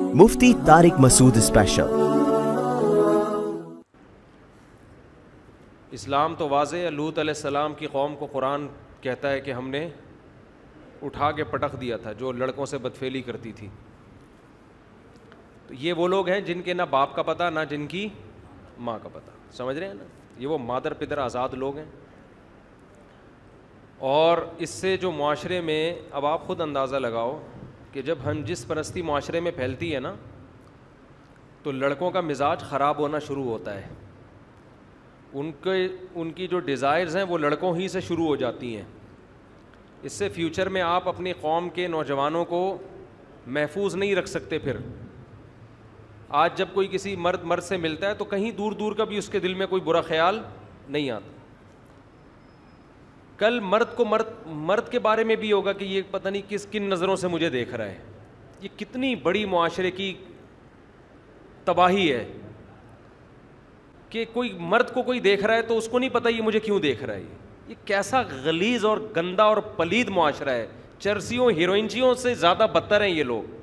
مفتی طارق مسعود special. اسلام تو واضح ہے، لوط علیہ السلام کی قوم کو قرآن کہتا ہے کہ ہم نے اٹھا کے پٹک دیا تھا جو لڑکوں سے بدفعلی کرتی تھی۔ تو یہ وہ لوگ ہیں جن کے نہ باپ کا پتہ نہ جن کی ماں کا پتہ، سمجھ رہے ہیں نا، یہ وہ مادر پدر آزاد لوگ ہیں۔ اور اس سے جو معاشرے میں، اب آپ خود اندازہ لگاؤ کہ جب ہم جس پرستی معاشرے میں پھیلتی ہے نا تو لڑکوں کا مزاج خراب ہونا شروع ہوتا ہے، ان کی جو ڈیزائرز ہیں وہ لڑکوں ہی سے شروع ہو جاتی ہیں۔ اس سے فیوچر میں آپ اپنی قوم کے نوجوانوں کو محفوظ نہیں رکھ سکتے۔ پھر آج جب کوئی کسی مرد سے ملتا ہے تو کہیں دور دور کا بھی اس کے دل میں کوئی برا خیال نہیں آتا، کل مرد کو مرد کے بارے میں بھی ہوگا کہ یہ پتہ نہیں کن نظروں سے مجھے دیکھ رہا ہے۔ یہ کتنی بڑی معاشرے کی تباہی ہے کہ کوئی مرد کو کوئی دیکھ رہا ہے تو اس کو نہیں پتہ یہ مجھے کیوں دیکھ رہا ہے۔ یہ کیسا غلیظ اور گندا اور پلید معاشرہ ہے، چرسیوں ہیروئنچیوں سے زیادہ بدتر ہیں یہ لوگ۔